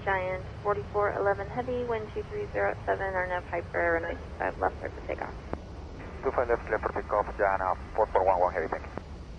Giant 4411 Heavy, wind 2307, RNAV Hyper, runway 25 left, start for takeoff. 25 left, clear for takeoff, Giant 4411 Heavy, thank you.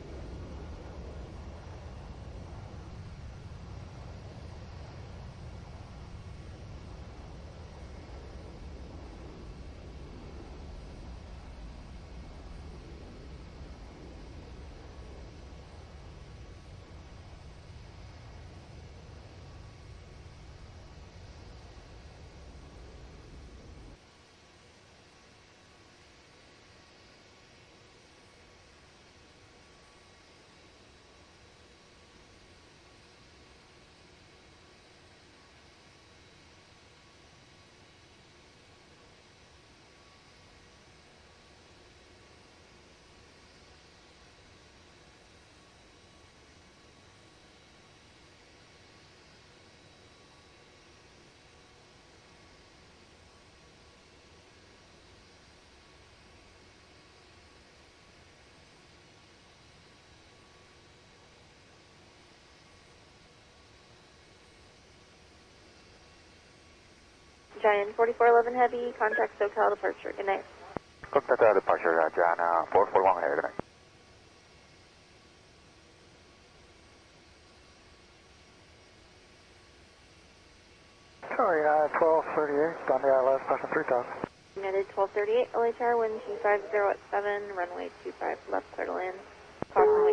Giant 4411 Heavy, contact SoCal departure, good night. Contact departure, Giant 4411 Heavy, good night. Sorry, 1238, on the ILS, passing 3000. United 1238, LHR, wind 250 at 7, runway 25 left, clear to land. Caution